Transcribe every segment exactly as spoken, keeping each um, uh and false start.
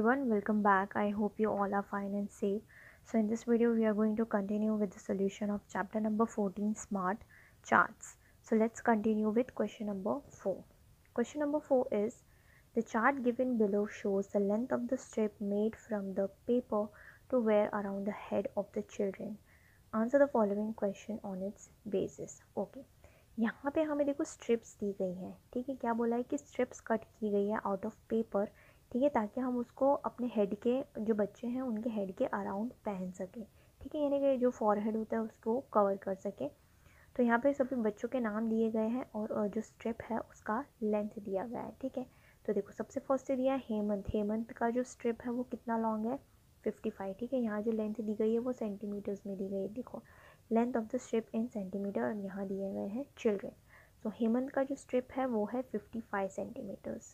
everyone, welcome back. I hope you all are fine and safe. So in this video we are going to continue with the solution of chapter number fourteen, Smart Charts. So let's continue with question number four. Question number four is, the chart given below shows the length of the strip made from the paper to wear around the head of the children. Answer the following question on its basis. Okay, यहाँ पे हमें देखो strips दी गई हैं, ठीक है। क्या बोला है कि स्ट्रिप्स कट की गई है आउट ऑफ पेपर, ठीक है, ताकि हम उसको अपने हेड के जो बच्चे हैं उनके हेड के अराउंड पहन सकें, ठीक है, यानी कि जो फॉरहेड होता है उसको कवर कर सके। तो यहाँ पे सभी बच्चों के नाम दिए गए हैं और जो स्ट्रिप है उसका लेंथ दिया गया है, ठीक है। तो देखो सबसे फर्स्ट दिया है हेमंत। हेमंत का जो स्ट्रिप है वो कितना लॉन्ग है, फिफ्टी फाइव, ठीक है। यहाँ जो लेंथ दी गई है वो सेंटीमीटर्स में दी गई है, देखो length of the strip in centimetre, और यहाँ दिए गए हैं चिल्ड्रेन। तो हेमंत का जो स्ट्रिप है वो है fifty five centimetres.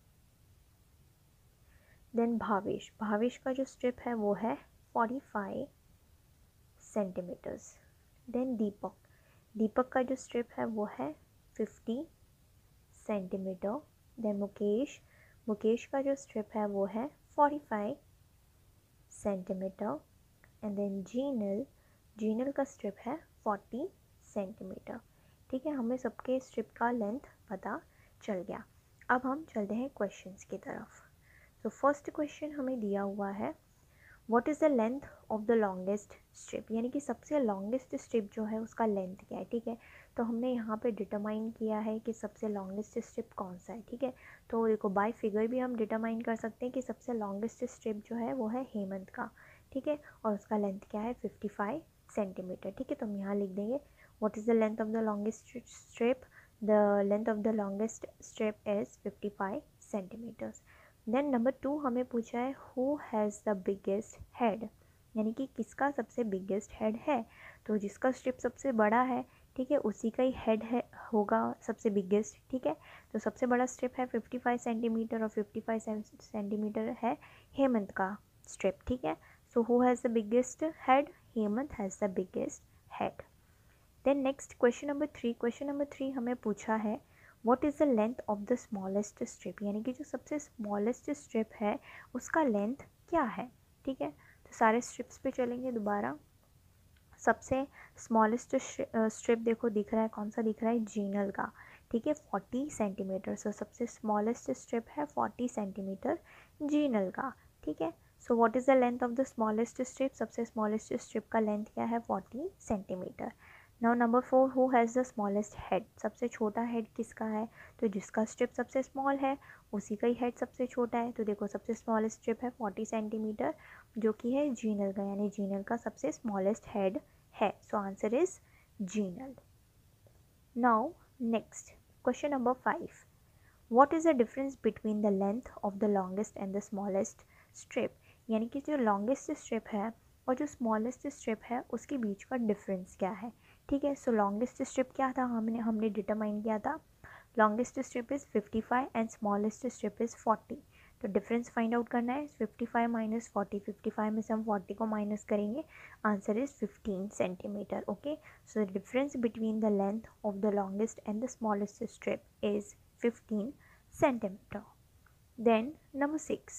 Then Bhavesh, Bhavesh का जो स्ट्रिप है वो है forty five centimetres. Then Deepak, Deepak का जो स्ट्रिप है वो है fifty centimetre. Then Mukesh, Mukesh का जो स्ट्रिप है वो है forty five centimetre. And then Jinal, Jinal का स्ट्रिप है फोर्टी सेंटीमीटर, ठीक है। हमें सबके स्ट्रिप का लेंथ पता चल गया। अब हम चलते हैं क्वेश्चंस की तरफ। तो फर्स्ट क्वेश्चन हमें दिया हुआ है, what is the length of the longest strip, यानी कि सबसे लॉन्गेस्ट स्ट्रिप जो है उसका लेंथ क्या है, ठीक है। तो हमने यहाँ पे डिटरमाइन किया है कि सबसे लॉन्गेस्ट स्ट्रिप कौन सा है, ठीक है। तो देखो बाय फिगर भी हम डिटरमाइन कर सकते हैं कि सबसे लॉन्गेस्ट स्ट्रिप जो है वो है हेमंत का, ठीक है, और उसका लेंथ क्या है फिफ्टी फाइव सेंटीमीटर, ठीक है। तो हम यहाँ लिख देंगे what is the length of the longest strip, the length of the longest strip is fifty five centimetres. Then number two हमें पूछा है who has the biggest head, यानी कि किसका सबसे बिगेस्ट हेड है। तो जिसका स्ट्रिप सबसे बड़ा है, ठीक है, उसी का ही हेड है होगा सबसे बिगेस्ट, ठीक है। तो सबसे बड़ा स्ट्रिप है फिफ्टी फाइव सेंटीमीटर और फिफ्टी फाइव सेंटीमीटर है हेमंत का स्ट्रिप, ठीक है। So who has the biggest head, Hemant has the biggest head. Then next question number three, question number three हमें पूछा है what is the length of the smallest strip, यानी कि जो सबसे स्मॉलेस्ट स्ट्रिप है उसका लेंथ क्या है, ठीक है। तो सारे स्ट्रिप्स पे चलेंगे दोबारा। सबसे स्मॉलेस्ट स्ट्रिप देखो दिख रहा है, कौन सा दिख रहा है, जीनल का, ठीक है, फोर्टी सेंटीमीटर। सो सबसे स्मॉलेस्ट स्ट्रिप है फोर्टी सेंटीमीटर जीनल का, ठीक है। So what is the length of the smallest strip, सबसे स्मॉलेस्ट स्ट्रिप का लेंथ क्या है, forty centimetre. Now number four, who has the smallest head, सबसे छोटा हेड किसका है। तो जिसका स्ट्रिप सबसे स्मॉल है उसी का ही हेड सबसे छोटा है। तो देखो सबसे स्मॉलेस्ट स्ट्रिप है फोर्टी सेंटीमीटर जो कि है जीनल का, यानी जीनल का सबसे स्मॉलेस्ट हेड है। So answer is Jinal. Now next question number five, what is the difference between the length of the longest and the smallest strip, यानी कि जो लॉन्गेस्ट स्ट्रिप है और जो स्मॉलेस्ट स्ट्रिप है उसके बीच का डिफरेंस क्या है, ठीक है। सो लॉन्गेस्ट स्ट्रिप क्या था, हमने हमने डिटरमाइन किया था, longest strip is fifty five and smallest strip is forty. तो डिफरेंस फाइंड आउट करना है, fifty five minus forty, fifty five में से हम फोर्टी को माइनस करेंगे, answer is fifteen centimetre, okay. So the difference between the length of the longest and the smallest strip is fifteen centimetre. Then number six.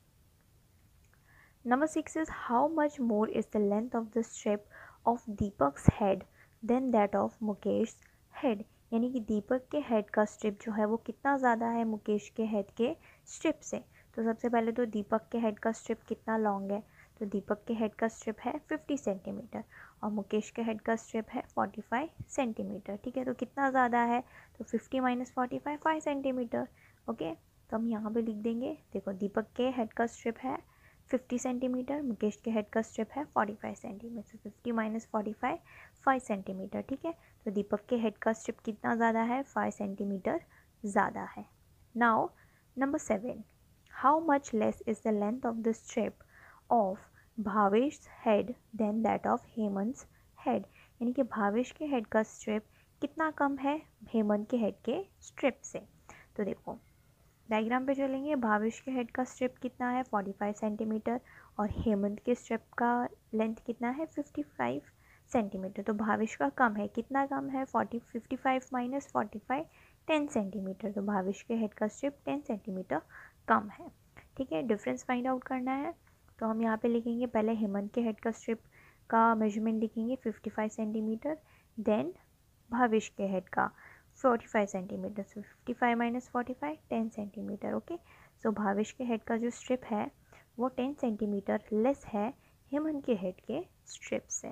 Number six is how much more is the length of the strip of Deepak's head than that of Mukesh's head, यानी कि दीपक के head का strip जो है वो कितना ज़्यादा है मुकेश के हेड के स्ट्रिप से। तो सबसे पहले तो दीपक के हेड का स्ट्रिप कितना लॉन्ग है, तो दीपक के हेड का स्ट्रिप है फिफ्टी सेंटीमीटर और मुकेश के हेड का स्ट्रिप है फोर्टी फाइव सेंटीमीटर, ठीक है। तो कितना ज़्यादा है, तो fifty minus forty five, five centimetre, okay. तो हम यहाँ पे लिख देंगे, देखो दीपक के हेड का स्ट्रिप है फिफ्टी सेंटीमीटर, मुकेश के हेड का स्ट्रिप है forty five centimetre, fifty minus forty five, five centimetre, ठीक है। तो दीपक के हेड का स्ट्रिप कितना ज़्यादा है, फाइव सेंटीमीटर ज़्यादा है। Now number seven, how much less is the length of the strip of Bhavesh head than that of Hemant head, यानी कि भावेश के हेड का स्ट्रिप कितना कम है हेमंत के हेड के स्ट्रिप से। तो देखो डायग्राम पे चलेंगे, भावेश के हेड का स्ट्रिप कितना है फोर्टी फाइव सेंटीमीटर और हेमंत के स्ट्रिप का लेंथ कितना है फिफ्टी फाइव सेंटीमीटर। तो भावेश का कम है, कितना कम है, forty fifty five minus forty five, ten centimetre. तो भावेश के हेड का स्ट्रिप टेन सेंटीमीटर कम है, ठीक है। डिफरेंस फाइंड आउट करना है तो हम यहाँ पे लिखेंगे, पहले हेमंत के हेड का स्ट्रिप का मेजरमेंट लिखेंगे fifty five centimetre, then Bhavish के हेड का forty five centimetre, so fifty five minus forty five ten centimetre. Okay, so Bhavish के हेड का जो स्ट्रिप है वो टेन सेंटीमीटर लेस है हेमंत के हेड के स्ट्रिप से।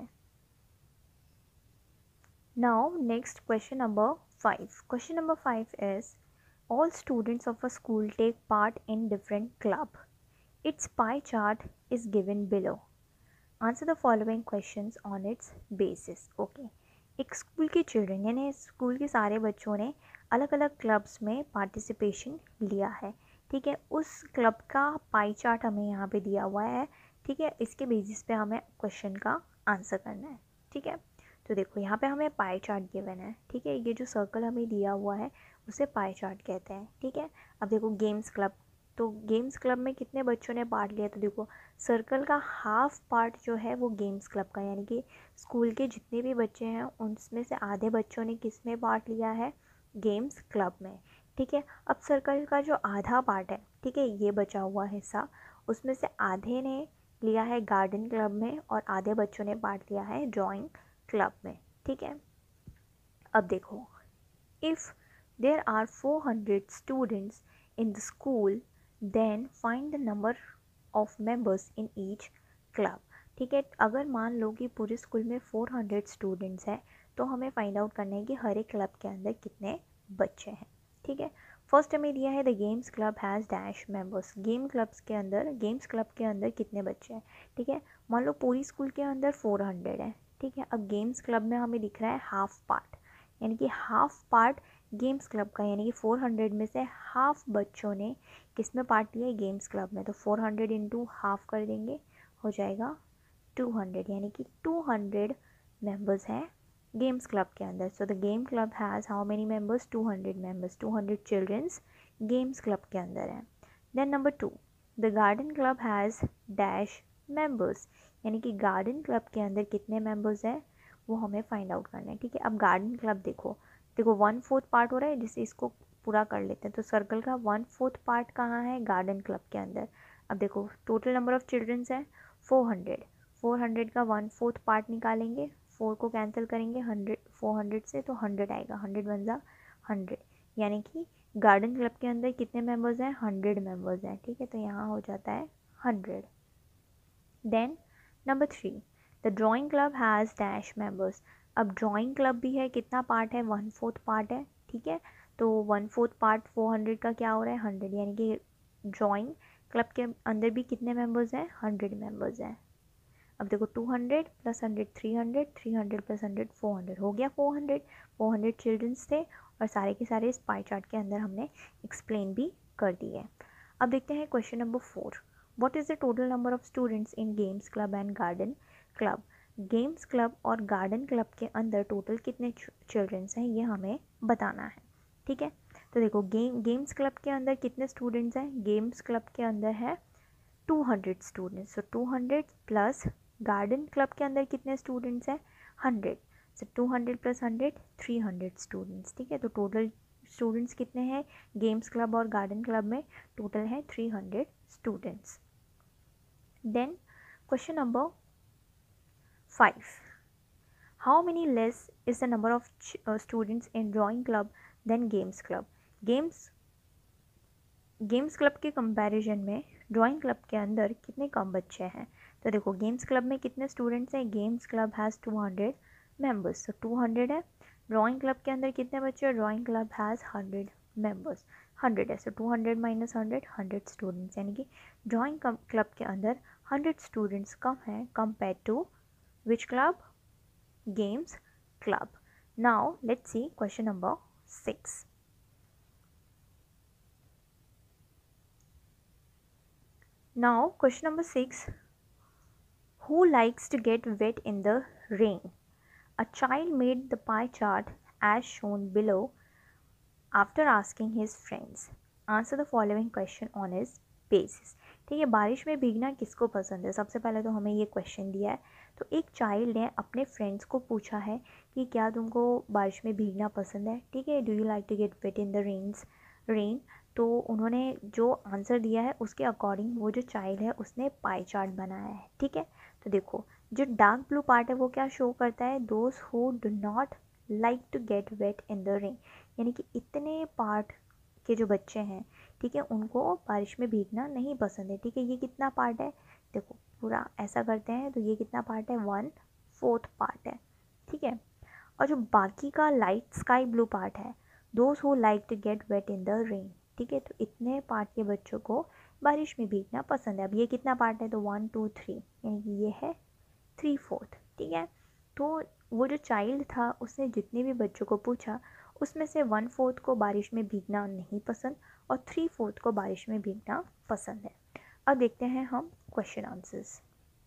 Now next question number five. Question number five is all students of a school take part in different club. Its pie chart is given below. Answer the following questions on its basis. Okay. एक school के children यानी school के सारे बच्चों ने अलग अलग clubs में पार्टिसिपेशन लिया है, ठीक है। उस क्लब का पाई चार्ट हमें यहाँ पे दिया हुआ है, ठीक है। इसके बेसिस पे हमें क्वेश्चन का आंसर करना है, ठीक है। तो देखो यहाँ पे हमें पाई चार्ट गिवन है, ठीक है। ये जो सर्कल हमें दिया हुआ है उसे पाई चार्ट कहते हैं, ठीक है। अब देखो गेम्स क्लब, तो गेम्स क्लब में कितने बच्चों ने पार्ट लिया, तो देखो सर्कल का हाफ पार्ट जो है वो गेम्स क्लब का, यानी कि स्कूल के जितने भी बच्चे हैं उनमें से आधे बच्चों ने किस में पार्ट लिया है, गेम्स क्लब में, ठीक है। अब सर्कल का जो आधा पार्ट है, ठीक है, ये बचा हुआ हिस्सा, उसमें से आधे ने लिया है गार्डन क्लब में और आधे बच्चों ने पार्ट लिया है ड्राइंग क्लब में, ठीक है। अब देखो, if there are four hundred students in the school, then find the number of members in each club. ठीक है, अगर मान लो कि पूरे स्कूल में फोर हंड्रेड स्टूडेंट्स हैं तो हमें फाइंड आउट करना है कि हर एक क्लब के अंदर कितने बच्चे हैं, ठीक है। फर्स्ट हमें दिया है the games club has dash members. Game clubs के अंदर गेम्स क्लब के अंदर कितने बच्चे हैं, ठीक है। मान लो पूरी स्कूल के अंदर फोर हंड्रेड है, ठीक है। अब गेम्स क्लब में हमें दिख रहा है हाफ पार्ट, यानी कि हाफ पार्ट गेम्स क्लब का, यानी कि फोर हंड्रेड में से हाफ बच्चों ने किस में पार्ट लिया है, गेम्स क्लब में। तो फोर हंड्रेड इंटू हाफ कर देंगे, हो जाएगा टू हंड्रेड, यानी कि टू हंड्रेड मेंबर्स हैं गेम्स क्लब के अंदर। So the game club has how many members, two hundred members, two hundred childrens games club के अंदर हैं। Then number two, the garden club has dash members, यानी कि गार्डन क्लब के अंदर कितने मेंबर्स हैं वो हमें फाइंड आउट करना है, ठीक है। अब गार्डन क्लब देखो देखो वन फोर्थ पार्ट हो रहा है, जिससे इसको पूरा कर लेते हैं। तो सर्कल का वन फोर्थ पार्ट कहाँ है, गार्डन क्लब के अंदर। अब देखो टोटल नंबर ऑफ चिल्ड्रंस हैं फोर हंड्रेड, फोर हंड्रेड का वन फोर्थ पार्ट निकालेंगे, फोर को कैंसिल करेंगे हंड्रेड फोर हंड्रेड से, तो हंड्रेड आएगा, हंड्रेड वन ज़ा हंड्रेड, यानी कि गार्डन क्लब के अंदर कितने मेम्बर्स हैं, हंड्रेड मेम्बर्स हैं, ठीक है। तो यहाँ हो जाता है hundred. Then number three, the drawing club has dash members. अब ड्राइंग क्लब भी है, कितना पार्ट है, वन फोर्थ पार्ट है, ठीक है। तो one fourth part four hundred का क्या हो रहा है, हंड्रेड, यानी कि ड्राइंग क्लब के अंदर भी कितने मेंबर्स हैं, हंड्रेड मेंबर्स हैं। अब देखो two hundred plus hundred three hundred, three hundred plus hundred four hundred, हो गया four hundred. Four hundred childrens थे और सारे के सारे इस पाई चार्ट के अंदर हमने एक्सप्लेन भी कर दिए। अब देखते हैं question number four, what is the total number of students in games club and garden club. Games club और गार्डन क्लब के अंदर टोटल कितने चिल्ड्रंस हैं ये हमें बताना है, ठीक है। तो देखो गेम गेम्स क्लब के अंदर कितने स्टूडेंट्स हैं, गेम्स क्लब के अंदर है two hundred students, so two hundred plus garden club के अंदर कितने स्टूडेंट्स हैं, hundred, so two hundred plus hundred three hundred students, ठीक है। तो टोटल स्टूडेंट्स कितने हैं गेम्स क्लब और गार्डन क्लब में, टोटल है three hundred students. Then question number five. How many less is the number of ch- uh, students in drawing club than games club? Games games club के comparison में drawing club के अंदर कितने कम बच्चे हैं। तो देखो गेम्स क्लब में कितने स्टूडेंट्स हैं, games club has two hundred members, तो टू हंड्रेड है। ड्राइंग क्लब के अंदर कितने बच्चे हैं, drawing club has hundred members, hundred है, so two hundred minus hundred, hundred students, यानी कि ड्राइंग क्लब के अंदर हंड्रेड स्टूडेंट्स कम हैं compare to which club, games club. Now let's see question number six. Now question number six, who likes to get wet in the rain? A child made the pie chart as shown below after asking his friends. Answer the following question on his basis. ठीक है, बारिश में भीगना किसको पसंद है, सबसे पहले तो हमें ये क्वेश्चन दिया है। तो एक चाइल्ड ने अपने फ्रेंड्स को पूछा है कि क्या तुमको बारिश में भीगना पसंद है, ठीक है। Do you like to get wet in the rains rain तो उन्होंने जो आंसर दिया है उसके अकॉर्डिंग वो जो चाइल्ड है उसने पाई चार्ट बनाया है, ठीक है। तो देखो जो डार्क ब्लू पार्ट है वो क्या शो करता है, those who do not like to get wet in the rain, यानी कि इतने पार्ट के जो बच्चे हैं, ठीक है, उनको बारिश में भीगना नहीं पसंद है, ठीक है। ये कितना पार्ट है, देखो पूरा ऐसा करते हैं तो ये कितना पार्ट है, वन फोर्थ पार्ट है, ठीक है। और जो बाकी का लाइट स्काई ब्लू पार्ट है, those who like to get wet in the rain, ठीक है। तो इतने पार्ट के बच्चों को बारिश में भीगना पसंद है। अब ये कितना पार्ट है, तो वन टू थ्री, यानी कि ये है थ्री फोर्थ, ठीक है। तो वो जो चाइल्ड था उसने जितने भी बच्चों को पूछा उसमें से वन फोर्थ को बारिश में भीगना नहीं पसंद और थ्री फोर्थ को बारिश में भीगना पसंद है। अब देखते हैं हम question answers.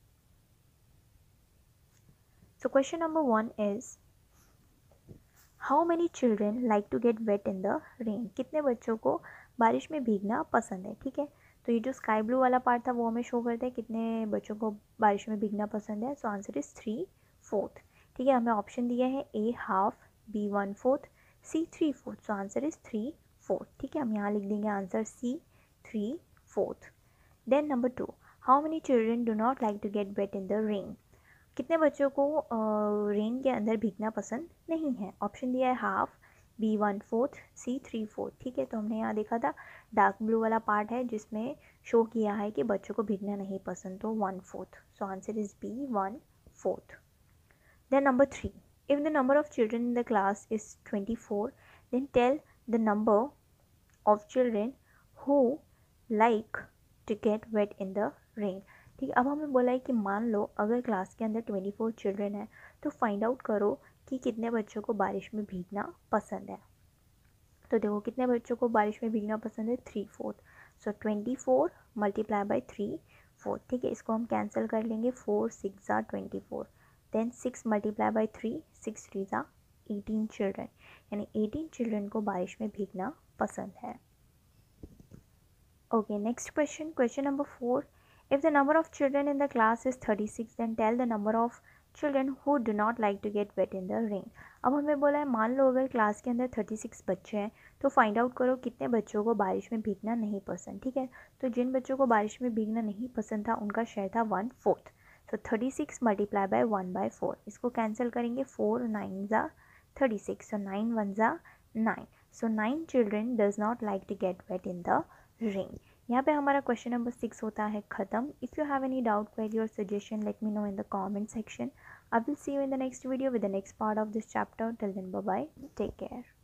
So question number one is how many children like to get wet in the rain, कितने बच्चों को बारिश में भीगना पसंद है, ठीक है। तो ये जो स्काई ब्लू वाला पार्ट था वो हमें शो करता है कितने बच्चों को बारिश में भीगना पसंद है। So answer is three fourth, ठीक है। हमें ऑप्शन दिया है A half, B one fourth, C three fourth. So answer is three fourth, ठीक है। हम यहाँ लिख देंगे answer C three fourth. Then number two, how many children do not like to get wet in the rain, कितने बच्चों को rain के अंदर भीगना पसंद नहीं है। ऑप्शन दिया है half, B one fourth, C three fourth, ठीक है। तो हमने यहाँ देखा था डार्क ब्लू वाला पार्ट है जिसमें शो किया है कि बच्चों को भीगना नहीं पसंद, तो one fourth. So answer is B one fourth. Then number three, if the number of children in the class is twenty four then tell the number of children who like to get wet in the rain, ठीक है। अब हमें बोला है कि मान लो अगर class के अंदर ट्वेंटी फोर चिल्ड्रेन है तो फाइंड आउट करो कि कितने बच्चों को बारिश में भीगना पसंद है। तो देखो कितने बच्चों को बारिश में भीगना पसंद है, three fourth. So twenty four multiply by three fourth, ठीक है। इसको हम कैंसिल कर लेंगे, फोर सिक्स ज़ा twenty four, then six multiply by three, six three ज़ा एटीन चिल्ड्रेन, यानी एटीन चिल्ड्रेन को बारिश में भीगना पसंद है। Okay, next question, question number four, if the number of children in the class is thirty-six then tell the number of children who do not like to get wet in the rain। अब हमें बोला है मान लो अगर class के अंदर छत्तीस बच्चे हैं तो फाइंड आउट करो कितने बच्चों को बारिश में भीगना नहीं पसंद, ठीक है। तो जिन बच्चों को बारिश में भीगना नहीं पसंद था उनका शेयर था वन फोर्थ। तो thirty six multiply by one by four, इसको कैंसिल करेंगे, फोर नाइन ज़ा thirty six, so nine one ज़ा nine. So nine children does not like to get wet in the rain. यहाँ पे हमारा question number six होता है ख़त्म। If you have any doubt, query और suggestion, let me know in the comment section. I will see you in the next video with the next part of this chapter. Till then bye bye, take care.